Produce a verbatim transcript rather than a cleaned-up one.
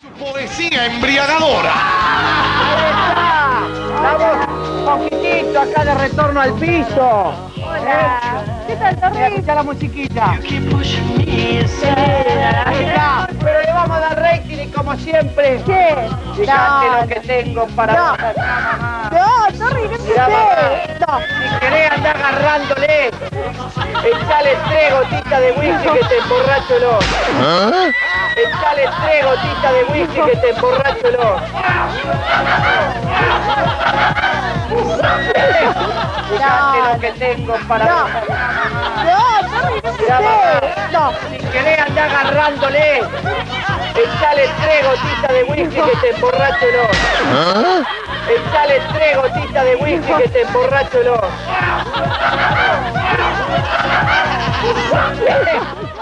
Poesía embriagadora. Ahí está. Estamos un poquitito acá de retorno al piso. Hola. ¿Qué tal, Mira, Torri? escuchá la musiquita. Ahí está. Pero le vamos a dar rating y como siempre. ¿Qué? Fíjate No, lo que tengo para no. dar. Mamá. No, Torri, no Mirá, mamá. empecé. No. Si querés andar agarrándole, echale tres gotitas de whisky que te emborracho el ojo. Echale tres gotitas de whisky que te emborracho el ojo. Fíjate No, lo que tengo para no. dar. No, Torri, no Mirá, mamá. empecé. No. Si querés andar agarrándole, echale tres gotitas de whisky que te emborracho el ojo. Echale tres gotitas de whisky que te emborracho el ojo.